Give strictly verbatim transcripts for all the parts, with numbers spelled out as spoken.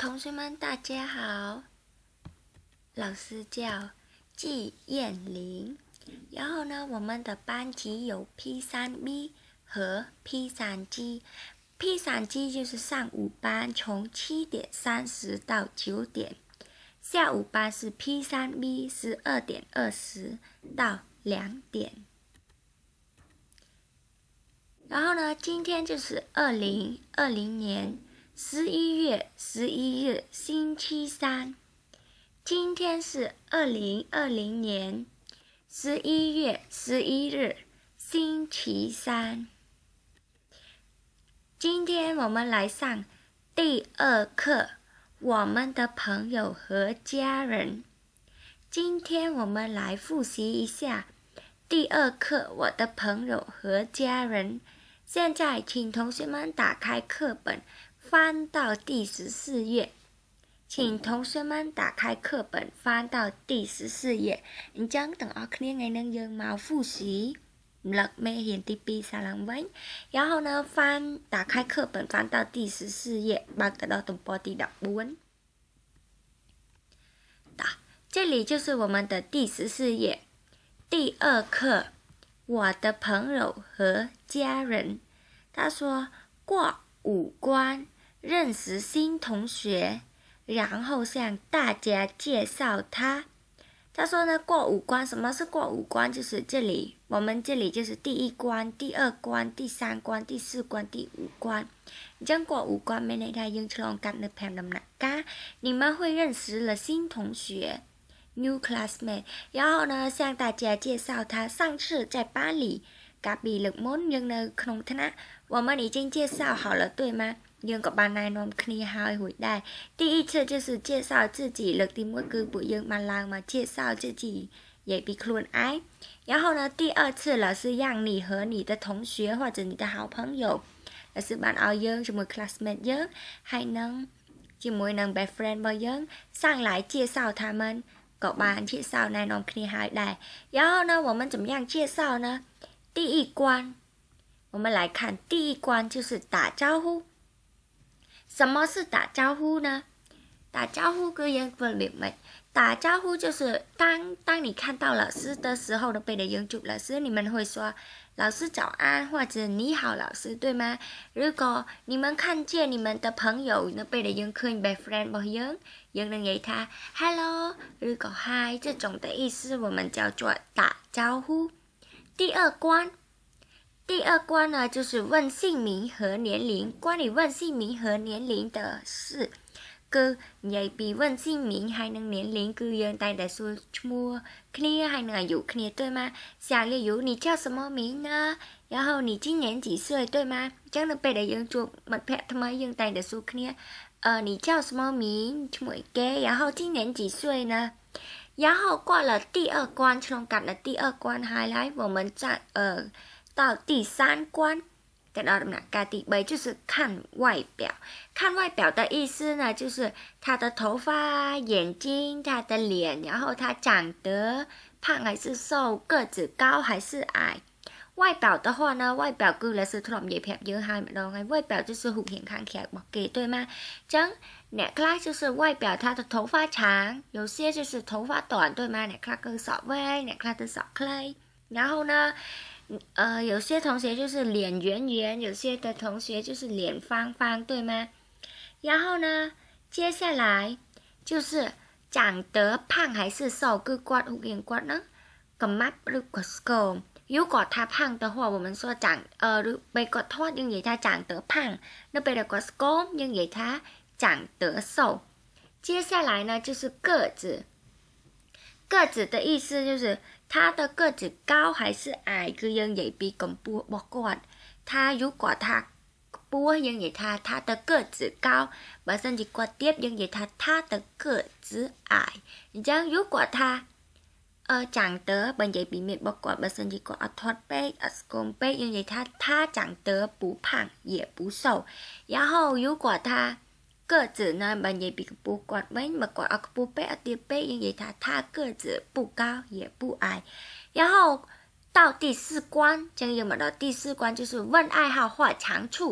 同学们，大家好，老师叫季燕玲。然后呢，我们的班级有 P 三 B 和 P 三 G。P 三 G 就是上午班，从七点三十到九点；下午班是 P 三 B， 十二点二十到两点。然后呢，今天就是二零二零年十一月十一日，星期三。今天是二零二零年十一月十一日，星期三。今天我们来上第二课，我们的朋友和家人。今天我们来复习一下第二课，我的朋友和家人。现在请同学们打开课本，翻到第十四页。请同学们打开课本，翻到第十四页。អញ្ចឹងទាំងអស់គ្នាថ្ងៃនេះយើងមក复习លឹកមេរៀនទីពីរសារឡើងវិញ然后呢翻打开课本翻到第十四页បើកទៅដល់ទំព័រទី十四这里就是我们的第十四页第二课我的朋友和家人。他说过五关认识新同学，然后向大家介绍他。他说呢，过五关，什么是过五关？就是这里，我们这里就是第一关、第二关、第三关、第四关、第五关。这样过五关没那他用ឆ្លងកាត់នៅផាំដំណាក់កាល你们会认识了新同学 new classmate 然后呢向大家介绍他。上次在班里កាលពីលើកមុនយើងនៅក្នុងថ្នាក់我们已经介绍好了对吗？យើងក៏បានណែនាំគ្នាហើយរួចដែរ第一次就是介绍自己លើកទីមួយគឺពួកយើងបានឡើងមក介绍自己និយាយពីខ្លួនឯង然后呢第二次老师让你和你的同学或者你的好朋友老师បានឲ្យយើងជាមួយ classmate យើងហើយនឹងជាមួយនឹង best friend របស់យើង上来介绍他们ក៏បាន介绍ណែនាំគ្នាហើយដែរ然后呢我们怎么样介绍呢第一关我们来看第一关就是打招呼什么是打招呼呢？打招呼跟人分别没？打招呼就是当当你看到老师的时候呢，被的人祝老师，你们会说老师早安或者你好老师，对吗？如果你们看见你们的朋友呢，被的人可以 best friend របស់យើងយើងនឹងនិយាយថា hello ឬក៏ hi 这种的意思我们叫做打招呼。第二关第二关呢，就是问姓名和年龄。关于问姓名和年龄的事，គឺនិយាយពី问姓名ហើយនឹង年龄គឺយើងតែងតែសួរឈ្មោះគ្នាហើយនឹងអាយុគ្នា对吗？小例如你叫什么名呢？然后你今年几岁对吗？អញ្ចឹងនៅពេលដែលយើងជួបមិត្តភក្តិថ្មីយើងតែងតែសួរគ្នា呃你叫什么名？ឈ្មោះអីគេ然后今年几岁呢？然后过了第二关ឆ្លងកាត់了第二关ហើយហើយ我们再呃到第三关再到ដំណាក់កាលទី三就是看外表看外表的意思呢就是他的头发眼睛他的脸然后他长得胖还是瘦个子高还是矮外表的话呢外表គឺ老師ធ្លាប់និយាយប្រាប់យើងហើយម្ដងហើយ外表就是រូបរាងខាងក្រៅរបស់គេ对吗អញ្ចឹងអ្នកខ្លះ就是外表他的头发长有些就是头发短对吗អ្នកខ្លះគឺសក់វែងអ្នកខ្លះគឺសក់ខ្លី然后呢呃，有些同学就是脸圆圆，有些的同学就是脸方方，对吗？然后呢，接下来就是长得胖还是瘦，គឺគាត់រូបរាងគាត់ហ្នឹងកំម៉ាប់ឬក៏ស្គម如果他胖的话我们说长呃ពេលគាត់ធាត់យើងនិយាយថា长得胖នៅពេលដែលគាត់ស្គមយើងនិយាយថា长得瘦接下来呢就是个子个子的意思就是他的个子高还是矮គឺយើងនិយាយពីកម្ពស់របស់គាត់ថា如果他ខ្ពស់យើងនិយាយថា他的个子高បើសិនជាគាត់ទាបយើងនិយាយថា他的个子矮អញ្ចឹង如果他呃长得បើនិយាយពីមាឌរបស់គាត់បើសិនជាគាត់អត់ធាត់ពេកអត់ស្គមពេកយើងនិយាយថា他长得不胖也不瘦然后如果他个子呢បើនិយាយពីកម្ពស់គាត់វិញបើគាត់អត់ខ្ពស់ពេកអត់ទាបពេកយើងនិយាយថា他个子不高也不矮然后到第四关这样យើងមកដល់第四关就是问爱好或长处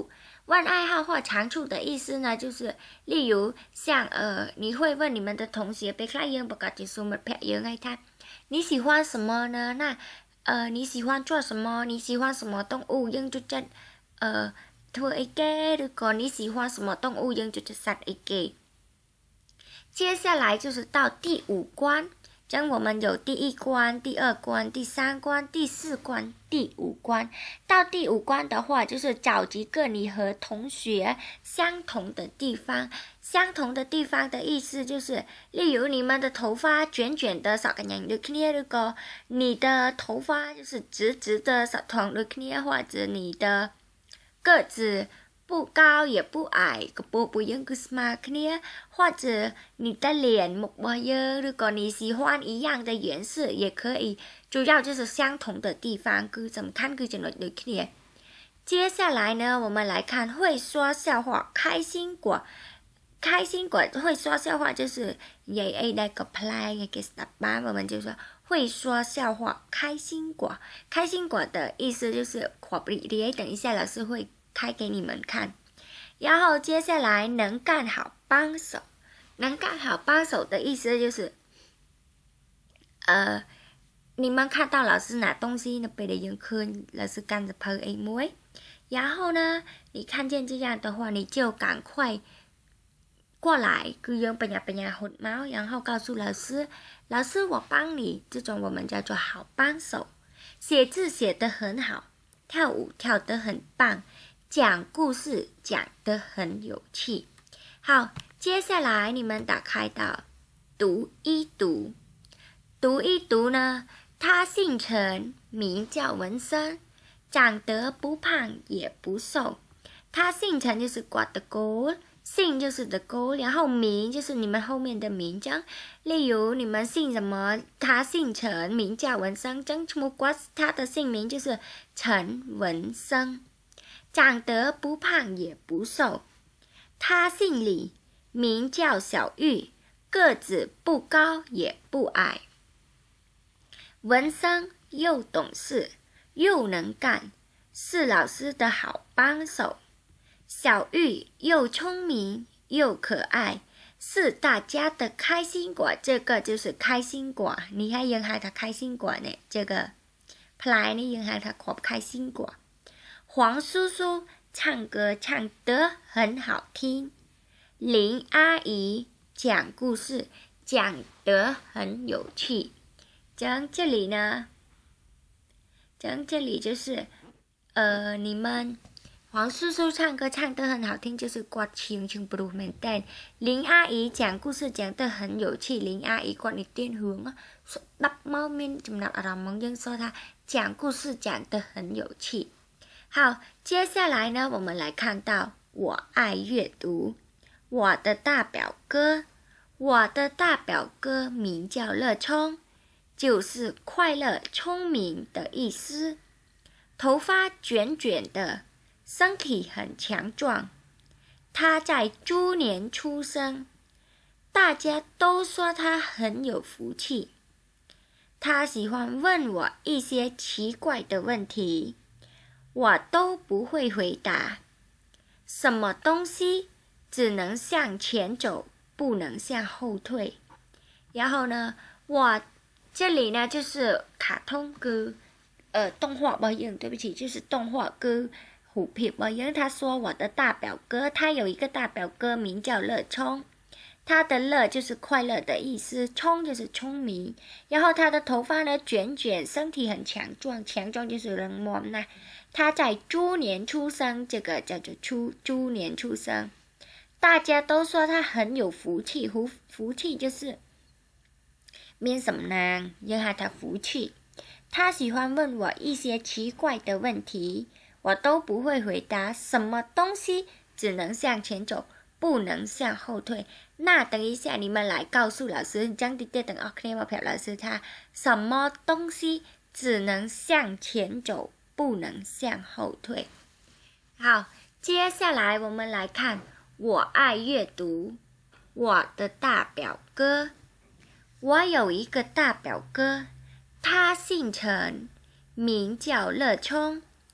问爱好或长处的意思呢，就是例如像呃，你会问你们的同学，被开យើងประกาศជាសុំមិត្តភក្តិយើងហើយថា你喜欢什么呢？那呃，你喜欢做什么？你喜欢什么动物？យើងជួយចិត្ត呃，ធ្វើអីគេឬក៏你喜欢什么动物？យើងជួយចិត្តសត្វអីគេ接下来就是到第五关，这样我们有第一关、第二关、第三关、第四关、第五关。到第五关的话，就是找几个你和同学相同的地方。相同的地方的意思就是，例如你们的头发卷卷的，少个人的គ្នាឬក៏你的头发就是直直的，少同的គ្នា或者你的个子不高也不矮，กระโปรงយើងគឺស្មើគ្នា或者你的脸មុខរបស់យើងឬក៏你喜欢一样的颜色也可以，主要就是相同的地方គឺសំខាន់គឺចំណុចដូចគ្នា接下来呢，我们来看会说笑话开心果开心果会说笑话就是និយាយអីដែលក៏ប្លែកគេស្ដាប់បាន我们就说会说笑话开心果开心果的意思就是ขอบរីករាយ等一下老师会开给你们看，然后接下来能干好帮手，能干好帮手的意思就是，呃，你们看到老师拿东西呢，被的人看老师干着拍一枚，然后呢，你看见这样的话，你就赶快过来，cứ用ปัญญาปัญญาหดเมาส์然后告诉老师，老师我帮你，这种我们叫做好帮手，写字写得很好，跳舞跳得很棒。讲故事讲得很有趣。好，接下来你们打开到读一读。读一读呢，他姓陈，名叫文生，长得不胖也不瘦。他姓陈就是挂的勾，姓就是的勾，然后名就是你们后面的名章。例如你们姓什么？他姓陈，名叫文生，真木瓜他的姓名就是陈文生。长得不胖也不瘦，他姓李，名叫小玉，个子不高也不矮。文生又懂事又能干，是老师的好帮手。小玉又聪明又可爱，是大家的开心果。这个就是开心果，你还用喊它开心果呢？这个พลายนี่ยัง喊它ขอบ开心果。黄叔叔唱歌唱得很好听，林阿姨讲故事讲得很有趣。讲这里呢，讲这里就是呃，你们黄叔叔唱歌唱得很好听，就是គាត់唱唱不如មែនតែន林阿姨讲故事讲得很有趣林阿姨គាត់និទានរឿងស្ដាប់មកមានចំណាប់អារម្មណ៍យើងសូថា讲故事讲得很有趣。好，接下来呢，我们来看到我爱阅读。我的大表哥，我的大表哥名叫乐聪，就是快乐、聪明的意思。头发卷卷的，身体很强壮。他在猪年出生，大家都说他很有福气。他喜欢问我一些奇怪的问题。我都不会回答，什么东西只能向前走，不能向后退。然后呢，我这里呢就是卡通歌，呃，动画របស់យើង，对不起，就是动画歌虎皮របស់យើង。他说我的大表哥，他有一个大表哥名叫乐聪，他的乐就是快乐的意思，聪就是聪明。然后他的头发呢卷卷，身体很强壮，强壮就是人模呐。他在猪年出生，这个叫做猪猪年出生。大家都说他很有福气，福福气就是មានសំណាងយើងហៅ他福气。他喜欢问我一些奇怪的问题，我都不会回答。什么东西只能向前走，不能向后退？那等一下你们来告诉老师，將啲啲等我គ្នាមកប្រាប់老師他什麼東西只能向前走，不能向后退。好，接下来我们来看我爱阅读。我的大表哥，我有一个大表哥，他姓陈，名叫乐聪，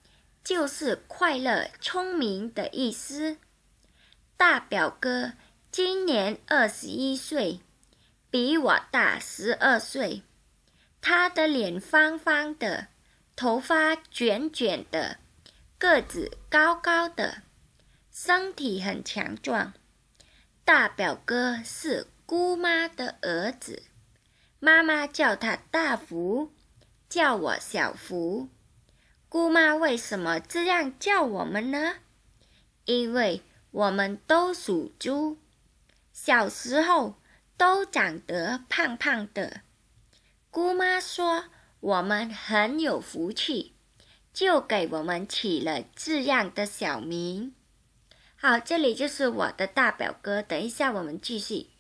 就是快乐、聪明的意思。大表哥今年二十一岁，比我大十二岁。他的脸方方的，头发卷卷的，个子高高的，身体很强壮。大表哥是姑妈的儿子，妈妈叫他大福，叫我小福。姑妈为什么这样叫我们呢？因为我们都属猪，小时候都长得胖胖的。姑妈说我们很有福气，就给我们起了这样的小名。好，这里就是我的大表哥，等一下我们继续。